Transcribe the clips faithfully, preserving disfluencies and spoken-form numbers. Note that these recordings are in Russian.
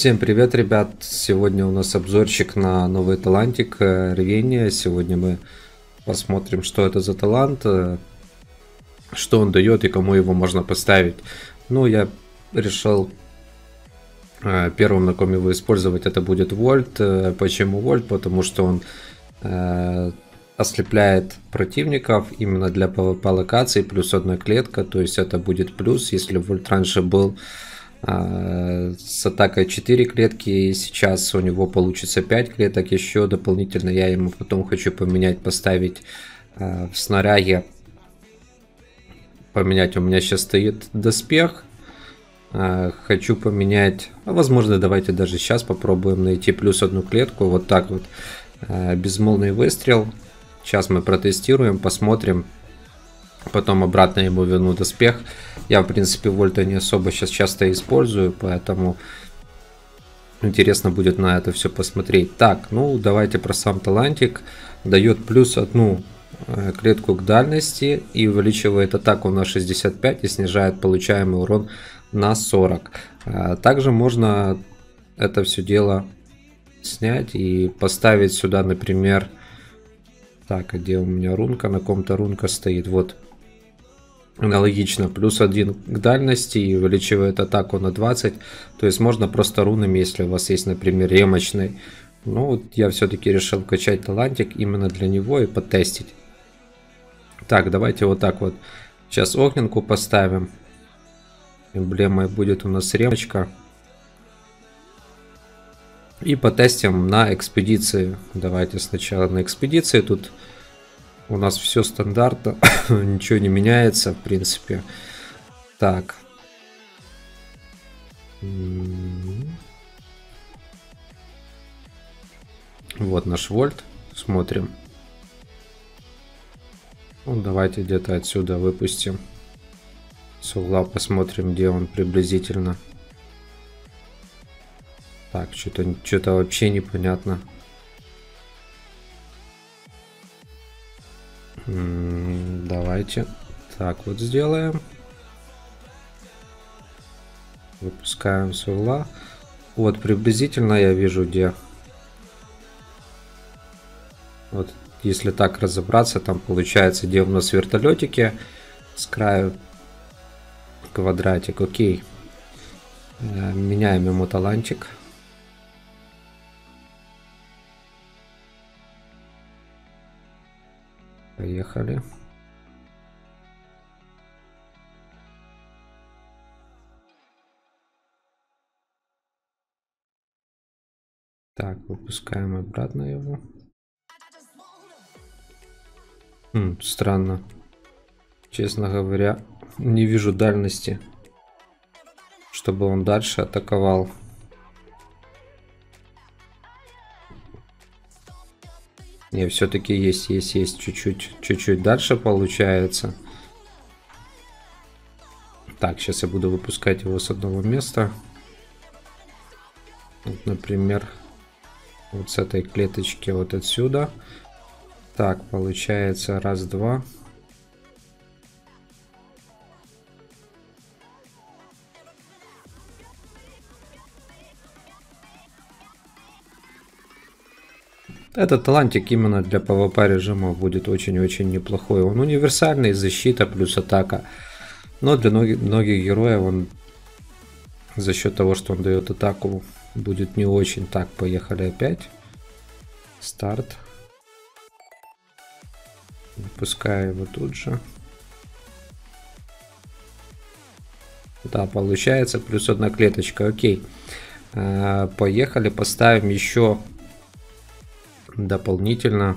Всем привет, ребят! Сегодня у нас обзорчик на новый талантик э, Рвения. Сегодня мы посмотрим, что это за талант, э, что он дает и кому его можно поставить. Ну, я решил э, первым, на ком его использовать, это будет Вольт. Э, почему Вольт? Потому что он э, ослепляет противников именно для пэ вэ пэ локаций, плюс одна клетка, то есть это будет плюс. Если Вольт раньше был с атакой четыре клетки, и сейчас у него получится пять клеток еще дополнительно. Я ему потом хочу поменять, поставить э, в снаряге, поменять. У меня сейчас стоит доспех, э, хочу поменять, а возможно давайте даже сейчас попробуем найти плюс одну клетку, вот так вот, э, безмолвный выстрел. Сейчас мы протестируем, посмотрим. Потом обратно ему верну доспех. Я, в принципе, Вольта не особо сейчас часто использую, поэтому интересно будет на это все посмотреть. Так, ну давайте про сам талантик. Дает плюс одну клетку к дальности и увеличивает атаку на шестьдесят пять и снижает получаемый урон на сорок. Также можно это все дело снять и поставить сюда, например... Так, а где у меня рунка? На ком-то рунка стоит. Вот. Аналогично. Плюс один к дальности и увеличивает атаку на двадцать. То есть можно просто рунами, если у вас есть, например, ремочный. Ну, вот я все-таки решил качать талантик именно для него и потестить. Так, давайте вот так вот. Сейчас огненку поставим. Эмблемой будет у нас ремочка. И потестим на экспедиции. Давайте сначала на экспедиции. Тут у нас все стандартно. Ничего не меняется, в принципе. Так. Вот наш Вольт. Смотрим. Ну, давайте где-то отсюда выпустим. С угла посмотрим, где он приблизительно. Так, что-то что-то вообще непонятно. М-м, давайте так вот сделаем. Выпускаем с угла. Вот приблизительно я вижу, где. Вот если так разобраться, там получается, где у нас вертолетики с краю квадратик. Окей. Меняем ему талантик. Поехали. Так, выпускаем обратно его. Хм, странно. Честно говоря, не вижу дальности, чтобы он дальше атаковал. Не, все-таки есть, есть, есть чуть-чуть, чуть-чуть дальше получается. Так, сейчас я буду выпускать его с одного места. Вот, например, вот с этой клеточки вот отсюда. Так, получается раз, два. Этот талантик именно для пэ вэ пэ режима будет очень-очень неплохой. Он универсальный, защита плюс атака. Но для многих, многих героев он за счет того, что он дает атаку, будет не очень. Так, поехали опять. Старт. Выпускаю его тут же. Да, получается плюс одна клеточка. Окей. Поехали, поставим еще дополнительно.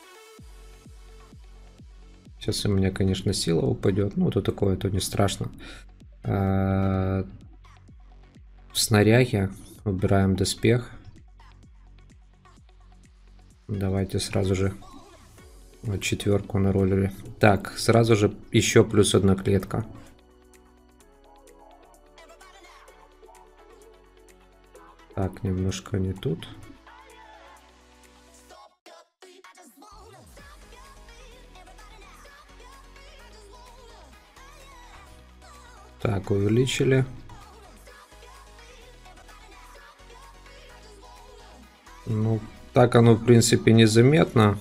Сейчас у меня, конечно, сила упадет. Ну, то такое, то не страшно. В снаряге выбираем доспех. Давайте сразу же вот четверку на роллере. Так, сразу же еще плюс одна клетка. Так, немножко не тут. Так, увеличили. Ну, так оно, в принципе, незаметно.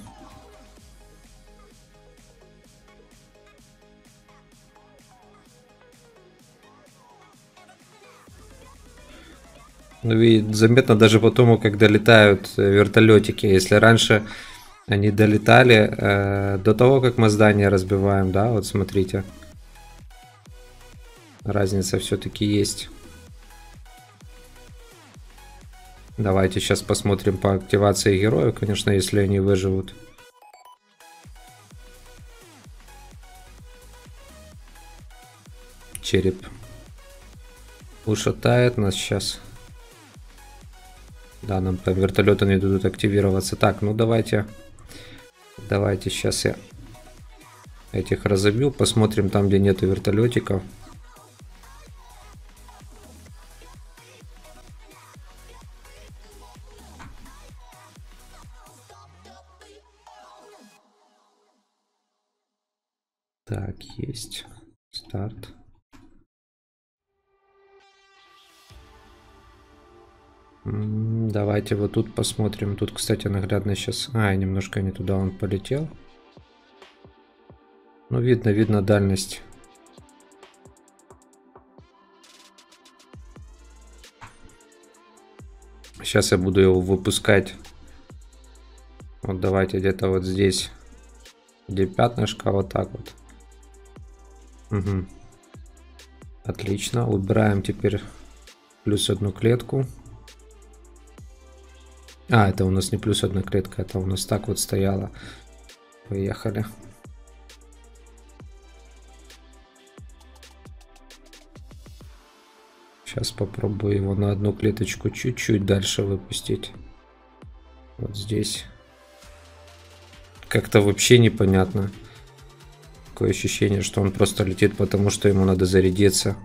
Ну, и заметно даже по тому, как долетают вертолетики. Если раньше они долетали э, до того, как мы здание разбиваем, да, вот смотрите. Разница все-таки есть. Давайте сейчас посмотрим по активации героев, конечно, если они выживут. Череп ушатает нас сейчас. Да, нам по вертолету не дадут активироваться. Так, ну давайте. Давайте сейчас я этих разобью. Посмотрим там, где нету вертолетиков. Так, есть. Старт. Давайте вот тут посмотрим. Тут, кстати, наглядно сейчас... А, немножко не туда он полетел. Ну, видно, видно дальность. Сейчас я буду его выпускать. Вот давайте где-то вот здесь. Где пятнышко, вот так вот. Угу. Отлично. Убираем теперь плюс одну клетку. А, это у нас не плюс одна клетка, это у нас так вот стояло. Поехали. Сейчас попробую его на одну клеточку чуть-чуть дальше выпустить. Вот здесь. Как-то вообще непонятно. Такое ощущение, что он просто летит, потому что ему надо зарядиться.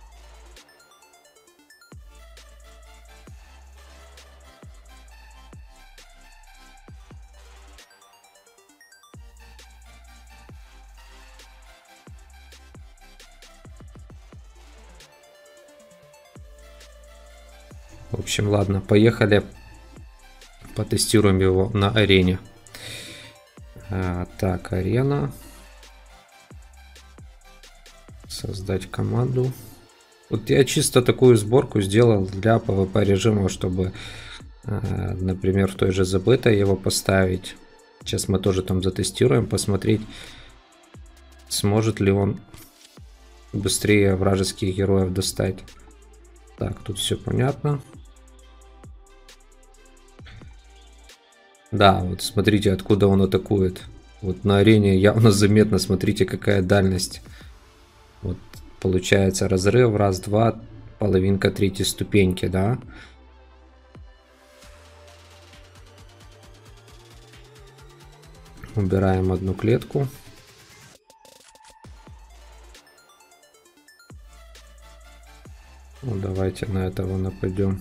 В общем, ладно, поехали. Потестируем его на арене. А, так, арена. Создать команду. Вот я чисто такую сборку сделал для пэ вэ пэ режима, чтобы, например, в той же забытой его поставить. Сейчас мы тоже там затестируем, посмотреть, сможет ли он быстрее вражеских героев достать. Так, тут все понятно. Да, вот смотрите, откуда он атакует. Вот на арене явно заметно, смотрите, какая дальность. Вот получается разрыв, раз, два, половинка третьей ступеньки, да. Убираем одну клетку. Ну, давайте на этого нападем.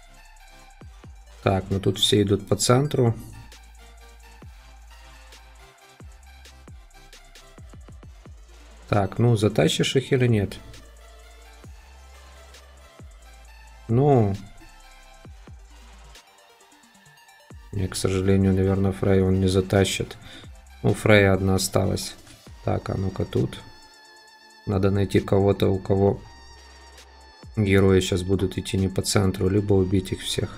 Так, ну тут все идут по центру. Так, ну затащишь их или нет? Ну, не, к сожалению, наверное, Фрей он не затащит. Ну, Фрея одна осталась. Так, а ну-ка тут. Надо найти кого-то, у кого герои сейчас будут идти не по центру, либо убить их всех.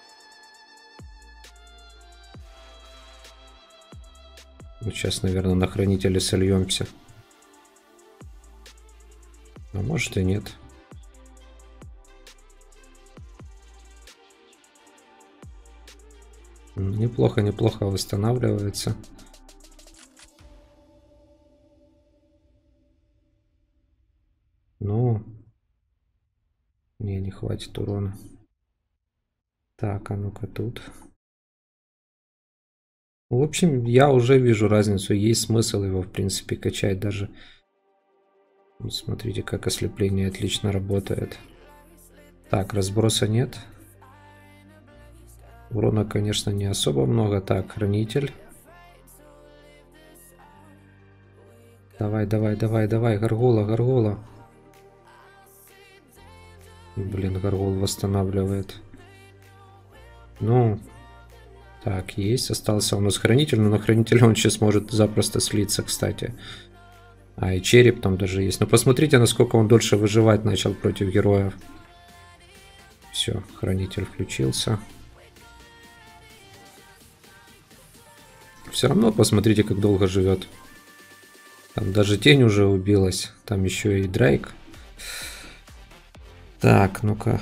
Вот сейчас, наверное, на хранителе сольемся. А может и нет. Неплохо, неплохо восстанавливается. Ну, не, не хватит урона. Так, а ну-ка тут. В общем, я уже вижу разницу. Есть смысл его, в принципе, качать даже. Вот смотрите, как ослепление отлично работает. Так, разброса нет. Урона, конечно, не особо много. Так, хранитель. Давай, давай, давай, давай, горгола, горгола. Блин, горгол восстанавливает. Ну, Так, есть. Остался у нас хранитель, но на хранителе он сейчас может запросто слиться, кстати. А, и череп там даже есть. Но посмотрите, насколько он дольше выживать начал против героев. Все, хранитель включился. Все равно посмотрите, как долго живет. Там даже тень уже убилась. Там еще и Дрейк. Так, ну-ка.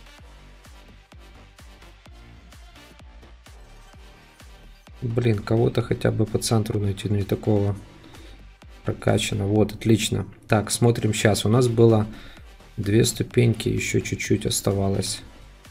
Блин, кого-то хотя бы по центру найти, но не такого прокачано. Вот, отлично. Так, смотрим сейчас. У нас было две ступеньки, еще чуть-чуть оставалось.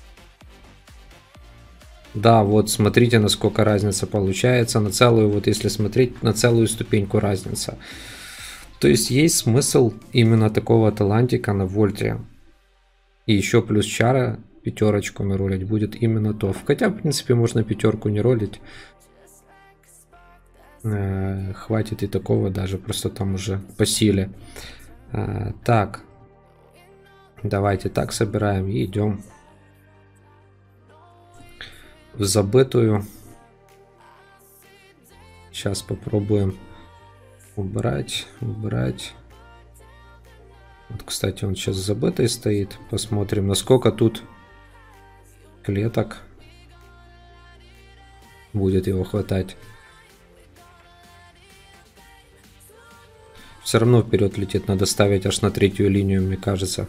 Да, вот смотрите, насколько разница получается. На целую, вот если смотреть, на целую ступеньку разница. То есть есть смысл именно такого талантика на вольте. И еще плюс чара пятерочку наролить будет именно то. Хотя, в принципе, можно пятерку не ролить. Э, хватит и такого даже, просто там уже по силе. Э, так. Давайте так собираем и идем в забытую. Сейчас попробуем убрать, убрать. Вот, кстати, он сейчас забытый стоит. Посмотрим, насколько тут клеток будет его хватать. Все равно вперед летит. Надо ставить аж на третью линию, мне кажется.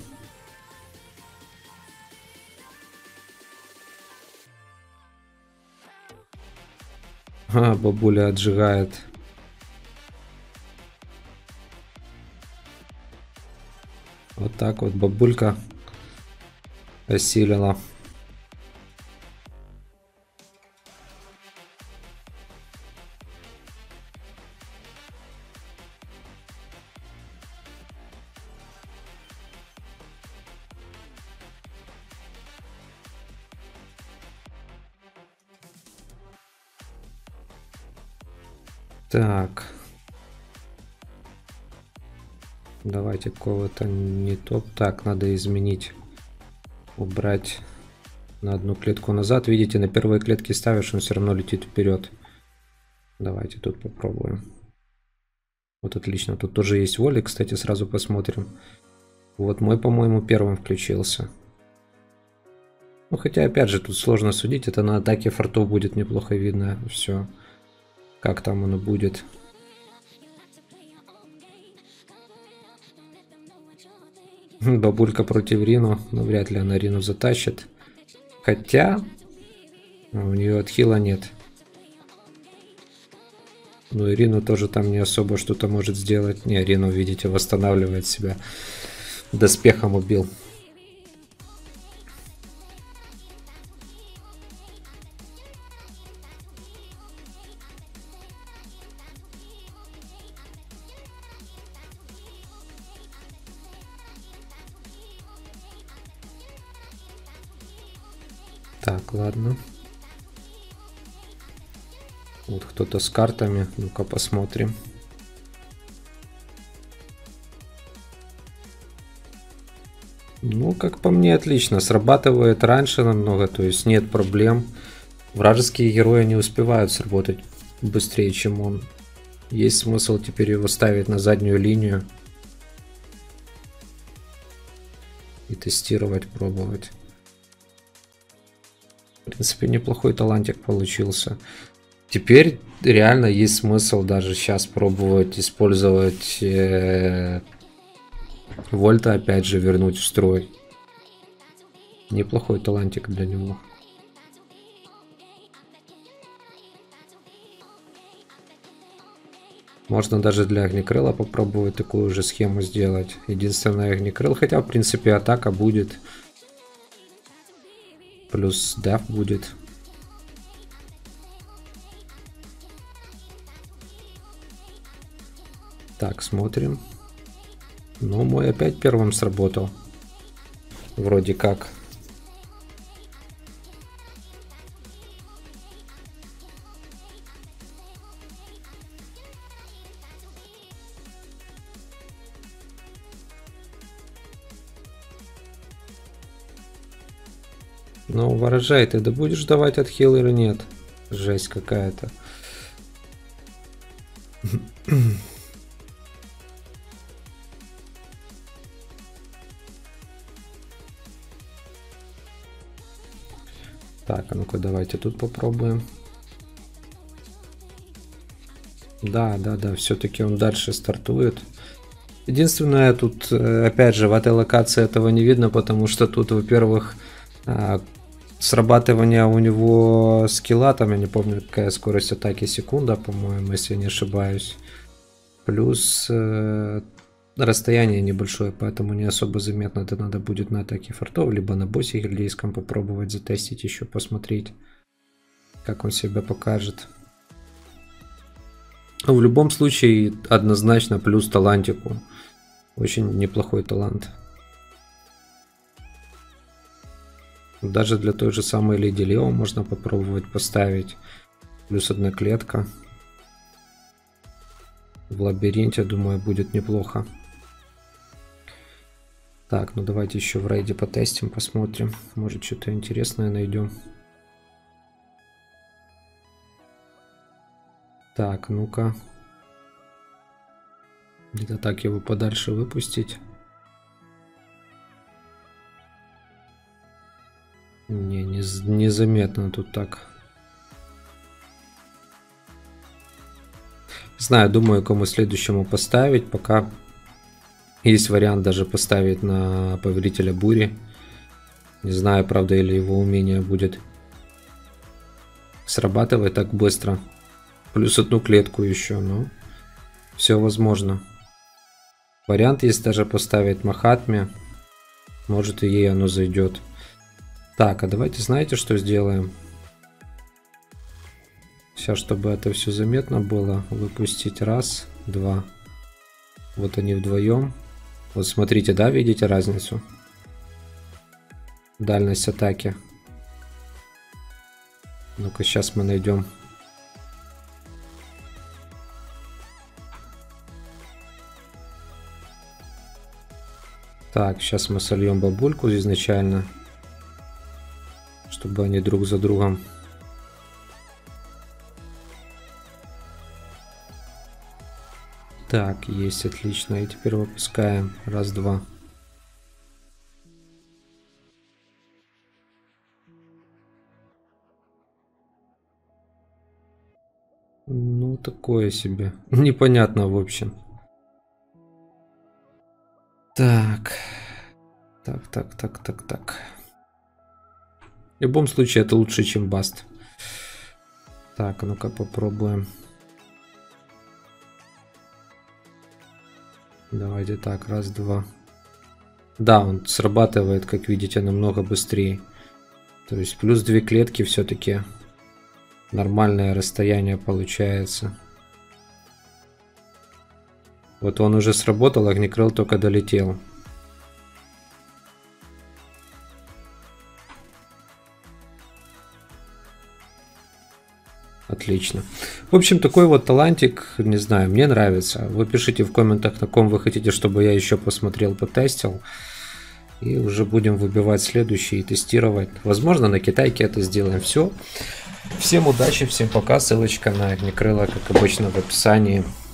А, бабуля отжигает. Вот так вот бабулька осилила. Так. Давайте какого-то не топ. Так, надо изменить. Убрать на одну клетку назад. Видите, на первой клетке ставишь, он все равно летит вперед. Давайте тут попробуем. Вот отлично. Тут тоже есть воли. Кстати, сразу посмотрим. Вот мой, по-моему, первым включился. Ну, хотя, опять же, тут сложно судить. Это на атаке фортов будет неплохо видно. Все. Как там оно будет. Бабулька против Рину. Но вряд ли она Рину затащит. Хотя у нее отхила нет. Ну и Рину тоже там не особо что-то может сделать. Не, Рину, видите, восстанавливает себя. Доспехом убил. Так, ладно. Вот кто-то с картами. Ну-ка посмотрим. Ну, как по мне, отлично. Срабатывает раньше намного, то есть нет проблем. Вражеские герои не успевают сработать быстрее, чем он. Есть смысл теперь его ставить на заднюю линию. И тестировать, пробовать. В принципе, неплохой талантик получился. Теперь реально есть смысл даже сейчас пробовать использовать э, Вольта, опять же, вернуть в строй. Неплохой талантик для него. Можно даже для Огнекрыла попробовать такую же схему сделать. Единственное, Огнекрыл, хотя, в принципе, атака будет. Плюс деф будет. Так, смотрим. Ну, мой опять первым сработал. Вроде как. Ну, ворожай, ты да будешь давать отхил или нет? Жесть какая-то. Так, а ну-ка давайте тут попробуем. Да, да, да, все-таки он дальше стартует. Единственное, тут, опять же, в этой локации этого не видно, потому что тут, во-первых, срабатывание у него скилла, там я не помню, какая скорость атаки, секунда, по-моему, если я не ошибаюсь. Плюс э, расстояние небольшое, поэтому не особо заметно. Это надо будет на атаке фортов, либо на боссе гильдейском попробовать затестить, еще посмотреть, как он себя покажет. В любом случае, однозначно плюс талантику. Очень неплохой талант. Даже для той же самой Леди Лео можно попробовать поставить. Плюс одна клетка. В лабиринте, думаю, будет неплохо. Так, ну давайте еще в рейде потестим, посмотрим. Может, что-то интересное найдем. Так, ну-ка. Где-то так его подальше выпустить. Не, не, незаметно тут так. Знаю, думаю, кому следующему поставить. Пока есть вариант даже поставить на Повелителя Бури. Не знаю, правда, или его умение будет срабатывать так быстро. Плюс одну клетку еще, но все возможно. Вариант есть даже поставить Махатме. Может, и ей оно зайдет. Так, а давайте, знаете, что сделаем? Сейчас, чтобы это все заметно было, выпустить раз, два. Вот они вдвоем. Вот смотрите, да, видите разницу? Дальность атаки. Ну-ка, сейчас мы найдем. Так, сейчас мы сольем бабульку изначально, чтобы они друг за другом. Так, есть, отлично. И теперь выпускаем. Раз, два. Ну, такое себе. Непонятно, в общем. Так. Так, так, так, так, так. В любом случае, это лучше, чем баст. Так, ну-ка попробуем. Давайте так, раз, два. Да, он срабатывает, как видите, намного быстрее. То есть плюс две клетки все-таки нормальное расстояние получается. Вот он уже сработал, Огнекрыл только долетел. Отлично. В общем, такой вот талантик, не знаю, мне нравится. Вы пишите в комментах, на ком вы хотите, чтобы я еще посмотрел, потестил. И уже будем выбивать следующий и тестировать. Возможно, на китайке это сделаем. Все. Всем удачи, всем пока. Ссылочка на Огнекрыла, как обычно, в описании.